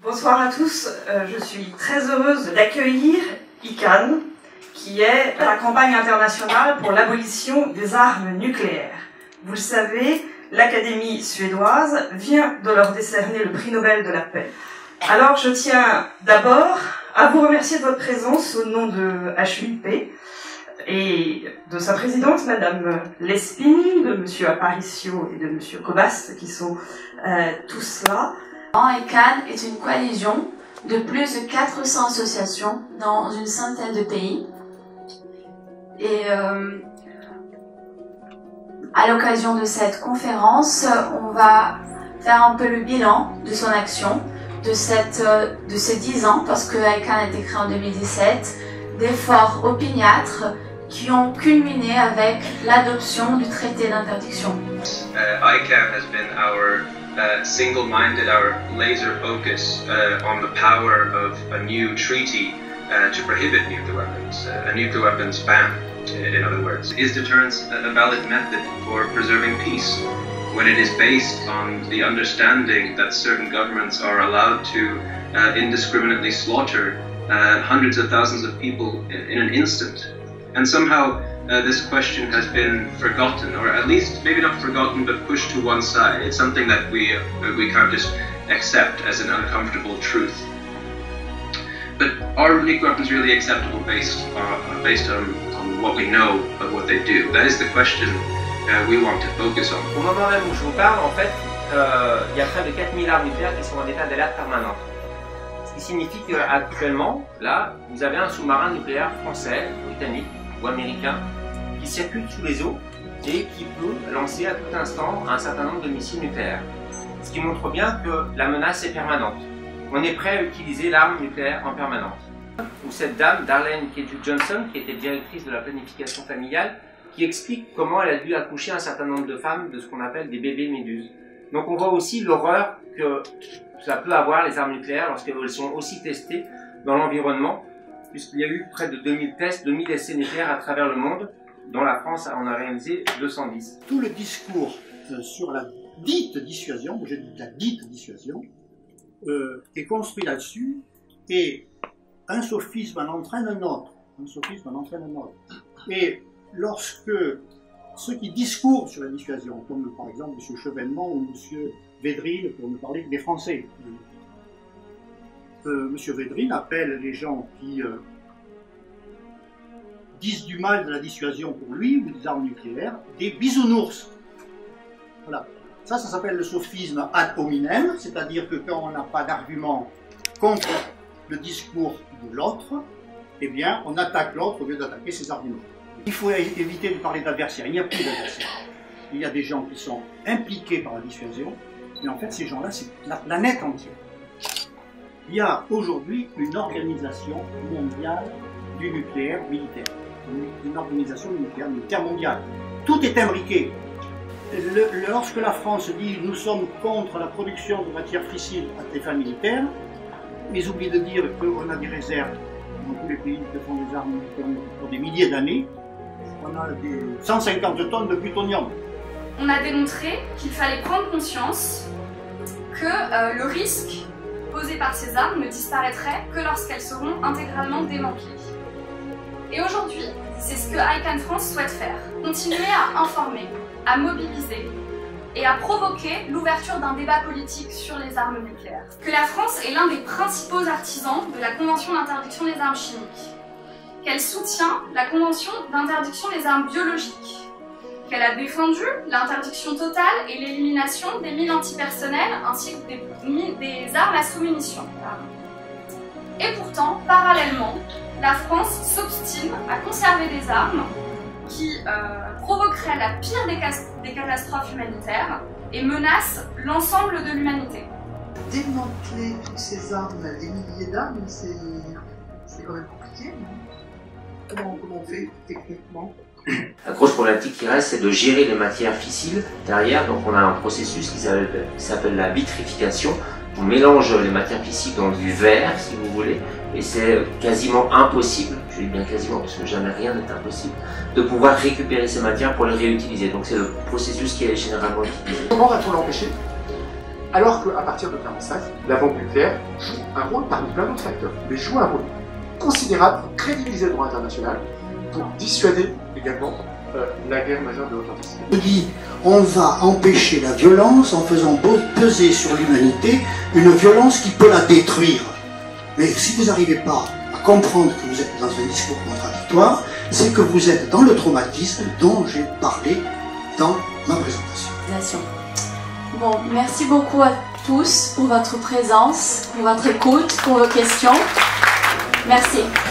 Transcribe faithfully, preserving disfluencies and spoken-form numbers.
Bonsoir à tous, euh, je suis très heureuse d'accueillir I C A N, qui est la campagne internationale pour l'abolition des armes nucléaires. Vous le savez, l'Académie suédoise vient de leur décerner le prix Nobel de la paix. Alors je tiens d'abord à vous remercier de votre présence au nom de H U I P et de sa présidente, Madame Lespine, de Monsieur Aparicio et de Monsieur Cobas, qui sont euh, tous là. I C A N est une coalition de plus de quatre cents associations dans une centaine de pays. Et euh, à l'occasion de cette conférence, on va faire un peu le bilan de son action, de, cette, de ces dix ans, parce que I C A N a été créé en deux mille dix-sept, d'efforts opiniâtres qui ont culminé avec l'adoption du traité d'interdiction. Uh, I C A N has been our uh, single-minded, our laser focus uh, on the power of a new treaty uh, to prohibit nuclear weapons, uh, a nuclear weapons ban, in other words. Is deterrence a valid method for preserving peace when it is based on the understanding that certain governments are allowed to uh, indiscriminately slaughter uh, hundreds of thousands of people in, in an instant? And somehow uh, this question has been forgotten, or at least maybe not forgotten, but pushed to one side. It's something that we uh, we can't just accept as an uncomfortable truth. But are nuclear weapons really acceptable based uh, based on, on what we know of what they do? That is the question uh, we want to focus on. Au moment même où je vous parle, en fait, euh, il y a près de quatre mille armes nucléaires qui sont en état d'alerte permanente. Ce qui signifie qu'actuellement, là, vous avez un sous-marin nucléaire français, britannique ou américain qui circule sous les eaux et qui peut lancer à tout instant un certain nombre de missiles nucléaires. Ce qui montre bien que la menace est permanente. On est prêt à utiliser l'arme nucléaire en permanence. Ou cette dame, Darlene Kedju-Johnson, qui était directrice de la planification familiale, qui explique comment elle a dû accoucher un certain nombre de femmes de ce qu'on appelle des bébés méduses. Donc on voit aussi l'horreur que ça peut avoir les armes nucléaires lorsqu'elles sont aussi testées dans l'environnement, puisqu'il y a eu près de deux mille tests, deux mille essais nucléaires à travers le monde, dont la France en a réalisé deux cent dix. Tout le discours euh, sur la dite dissuasion, je dis la dite dissuasion, euh, est construit là-dessus, et un sophisme en entraîne un autre. Un sophisme en entraîne un autre. Et lorsque ceux qui discourent sur la dissuasion, comme par exemple M. Chevènement ou M. Védrine, pour ne parler que des Français, Euh, M. Védrine appelle les gens qui euh, disent du mal de la dissuasion pour lui, ou des armes nucléaires, des bisounours. Voilà. Ça, ça s'appelle le sophisme ad hominem, c'est-à-dire que quand on n'a pas d'argument contre le discours de l'autre, eh bien, on attaque l'autre au lieu d'attaquer ses arguments. Il faut éviter de parler d'adversaire, il n'y a plus d'adversaire. Il y a des gens qui sont impliqués par la dissuasion, mais en fait, ces gens-là, c'est la planète entière. Il y a aujourd'hui une organisation mondiale du nucléaire militaire, une organisation du nucléaire militaire mondiale. Tout est imbriqué. Le, lorsque la France dit « nous sommes contre la production de matières fissiles à des fins militaires », ils oublient de dire qu'on a des réserves dans tous les pays qui font des armes militaires pour des milliers d'années. On a des cent cinquante tonnes de plutonium. On a démontré qu'il fallait prendre conscience que euh, le risque posées par ces armes ne disparaîtraient que lorsqu'elles seront intégralement démantelées. Et aujourd'hui, c'est ce que I C A N France souhaite faire. Continuer à informer, à mobiliser et à provoquer l'ouverture d'un débat politique sur les armes nucléaires. Que la France est l'un des principaux artisans de la Convention d'interdiction des armes chimiques. Qu'elle soutient la Convention d'interdiction des armes biologiques. Qu'elle a défendu l'interdiction totale et l'élimination des mines antipersonnelles ainsi que des, des armes à sous-munitions. Et pourtant, parallèlement, la France s'obstine à conserver des armes qui euh, provoqueraient la pire des, des catastrophes humanitaires et menacent l'ensemble de l'humanité. Démanteler toutes ces armes, des milliers d'armes, c'est quand même compliqué, non? Comment, comment on fait techniquement? La grosse problématique qui reste, c'est de gérer les matières fissiles derrière. Donc on a un processus qui s'appelle la vitrification. On mélange les matières fissiles dans du verre, si vous voulez, et c'est quasiment impossible, je dis bien quasiment parce que jamais rien n'est impossible, de pouvoir récupérer ces matières pour les réutiliser. Donc c'est le processus qui est généralement utilisé. Comment va-t-on l'empêcher? Alors qu'à partir de quarante-cinq, la bombe nucléaire joue un rôle parmi plein d'autres facteurs, mais joue un rôle considérable pour crédibiliser le droit international, pour dissuader également euh, la guerre majeure de haute intensité. Je dis, on va empêcher la violence en faisant peser sur l'humanité une violence qui peut la détruire. Mais si vous n'arrivez pas à comprendre que vous êtes dans un discours contradictoire, c'est que vous êtes dans le traumatisme dont j'ai parlé dans ma présentation. Bon, merci beaucoup à tous pour votre présence, pour votre écoute, pour vos questions. Merci.